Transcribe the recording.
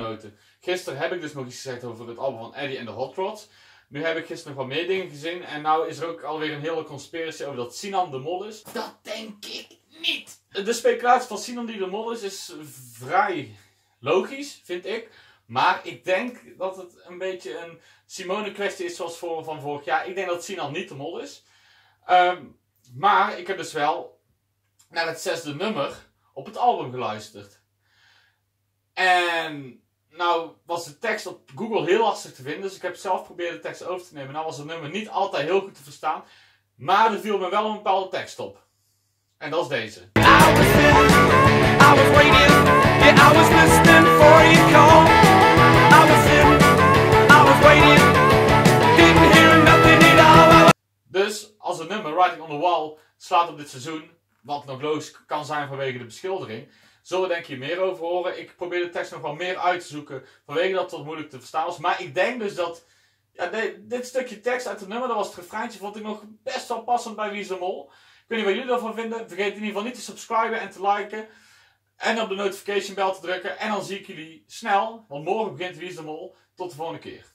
genoten. Gisteren heb ik dus nog iets gezegd over het album van Eddie en de Hot Rods. Nu heb ik gisteren nog wat meer dingen gezien. En nou is er ook alweer een hele conspiratie over dat Sinan de mol is. Dat denk ik niet. De speculatie van Sinan die de mol is vrij logisch, vind ik. Maar ik denk dat het een beetje een Simone kwestie is zoals van vorig jaar. Ik denk dat Sinan niet de mol is. Maar ik heb dus wel naar het 6e nummer op het album geluisterd. En nou was de tekst op Google heel lastig te vinden. Dus ik heb zelf geprobeerd de tekst over te nemen. Nou was het nummer niet altijd heel goed te verstaan. Maar er viel me wel een bepaalde tekst op. En dat is deze. I was waiting, yeah, I was listening for your call. I was waiting, didn't hear nothing at all. Dus als het nummer Writing on the Wall slaat op dit seizoen, wat nog logisch kan zijn vanwege de beschildering, zullen we denk ik hier meer over horen. Ik probeer de tekst nog wel meer uit te zoeken vanwege dat het wat moeilijk te verstaan was. Maar ik denk dus dat ja, dit stukje tekst uit het nummer, dat was het refreintje, vond ik nog best wel passend bij Wie is de Mol. Ik weet niet wat jullie ervan vinden. Vergeet in ieder geval niet te subscriben en te liken. En op de notification bell te drukken. En dan zie ik jullie snel, want morgen begint Wie is de Mol. Tot de volgende keer.